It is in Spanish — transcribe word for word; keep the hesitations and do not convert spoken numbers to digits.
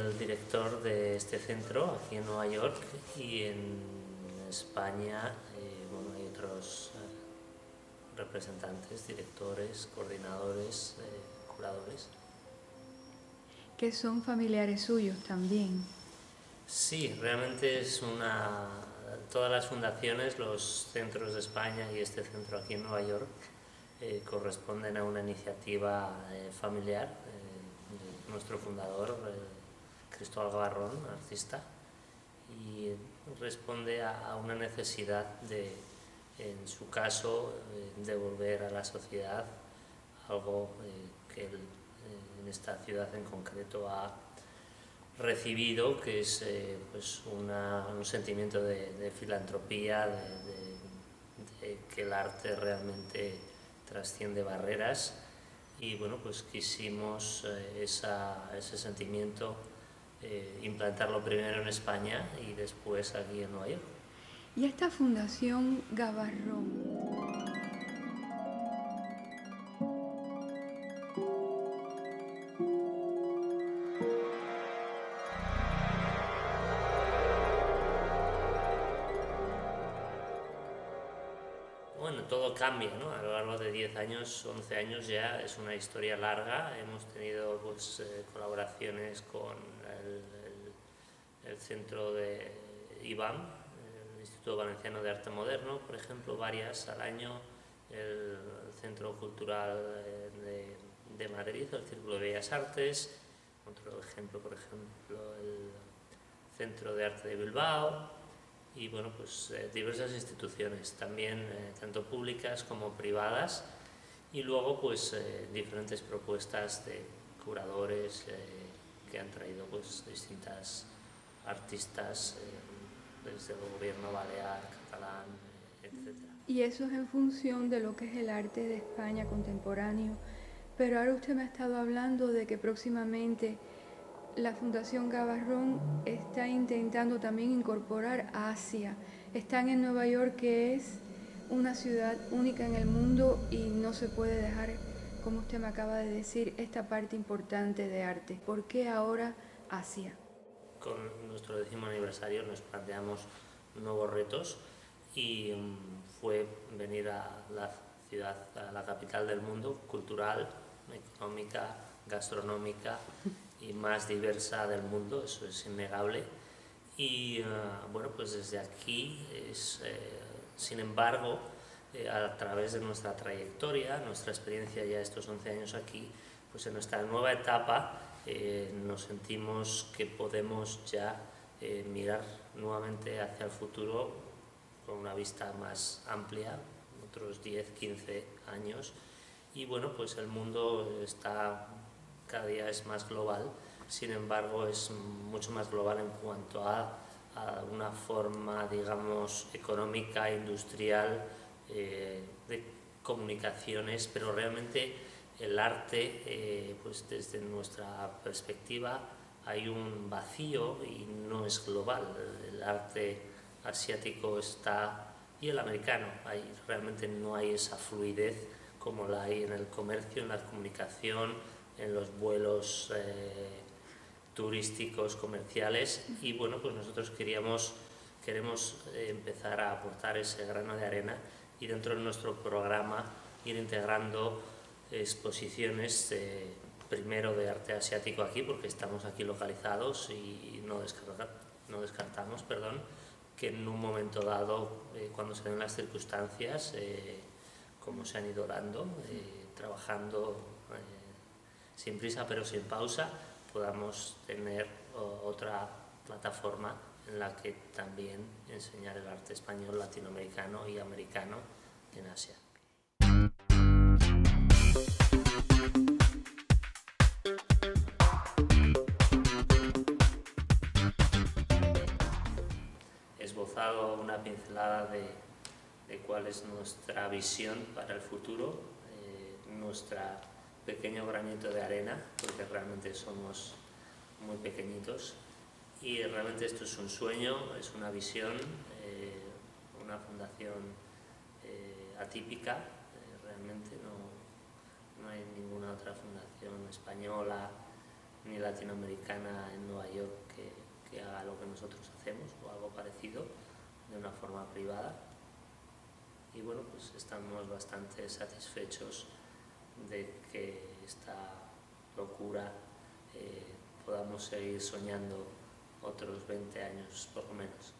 el director de este centro aquí en Nueva York, y en España eh, bueno, hay otros eh, representantes, directores, coordinadores, eh, curadores. Que son familiares suyos también. Sí, realmente es una... Todas las fundaciones, los centros de España y este centro aquí en Nueva York eh, corresponden a una iniciativa eh, familiar eh, de nuestro fundador, eh, Cristóbal Gavarrón, artista, y responde a, a una necesidad de, en su caso, eh, devolver a la sociedad algo eh, que él, eh, en esta ciudad en concreto ha recibido, que es eh, pues una, un sentimiento de, de filantropía, de, de, de que el arte realmente trasciende barreras, y bueno, pues quisimos eh, esa, ese sentimiento eh, implantarlo primero en España y después aquí en Nueva York. Y esta Fundación Gavarrón, Bueno, todo cambia, ¿no? A lo largo de diez años, once años ya es una historia larga. Hemos tenido pues, eh, colaboraciones con el, el, el centro de I B A M, el Instituto Valenciano de Arte Moderno, por ejemplo, varias al año, el Centro Cultural de, de Madrid, el Círculo de Bellas Artes, otro ejemplo, por ejemplo, el Centro de Arte de Bilbao, y bueno, pues eh, diversas instituciones, también eh, tanto públicas como privadas, y luego pues eh, diferentes propuestas de curadores eh, que han traído pues distintas artistas eh, desde el gobierno balear, catalán, eh, etcétera. y eso es en función de lo que es el arte de España contemporáneo. Pero ahora usted me ha estado hablando de que próximamente la Fundación Gavarrón está intentando también incorporar a Asia. Están en Nueva York, que es una ciudad única en el mundo, y no se puede dejar, como usted me acaba de decir, esta parte importante de arte. ¿Por qué ahora Asia? Con nuestro décimo aniversario nos planteamos nuevos retos, y um, fue venir a la ciudad, a la capital del mundo, cultural, económica, gastronómica y más diversa del mundo, eso es innegable. Y uh, bueno, pues desde aquí, es, eh, sin embargo, eh, a través de nuestra trayectoria, nuestra experiencia ya estos once años aquí, pues en nuestra nueva etapa eh, nos sentimos que podemos ya eh, mirar nuevamente hacia el futuro con una vista más amplia, otros diez, quince años, y bueno, pues el mundo está, cada día es más global. Sin embargo, es mucho más global en cuanto a, a una forma, digamos, económica, industrial, eh, de comunicaciones, pero realmente el arte, eh, pues desde nuestra perspectiva, hay un vacío y no es global. El arte asiático está, y el americano, hay, realmente no hay esa fluidez como la hay en el comercio, en la comunicación, en los vuelos eh, turísticos, comerciales, y bueno, pues nosotros queríamos, queremos empezar a aportar ese grano de arena y dentro de nuestro programa ir integrando exposiciones eh, primero de arte asiático aquí, porque estamos aquí localizados, y no, descarta, no descartamos perdón, que en un momento dado, eh, cuando se den las circunstancias, eh, como se han ido dando, eh, trabajando eh, sin prisa pero sin pausa, podamos tener o, otra plataforma en la que también enseñar el arte español, latinoamericano y americano en Asia. He esbozado una pincelada de, de cuál es nuestra visión para el futuro, eh, nuestra pequeño granito de arena, porque realmente somos muy pequeñitos, y realmente esto es un sueño, es una visión, eh, una fundación eh, atípica, eh, realmente no, no hay ninguna otra fundación española ni latinoamericana en Nueva York que, que haga lo que nosotros hacemos o algo parecido de una forma privada. Y bueno, pues estamos bastante satisfechos de que esta locura eh, podamos seguir soñando otros veinte años por lo menos.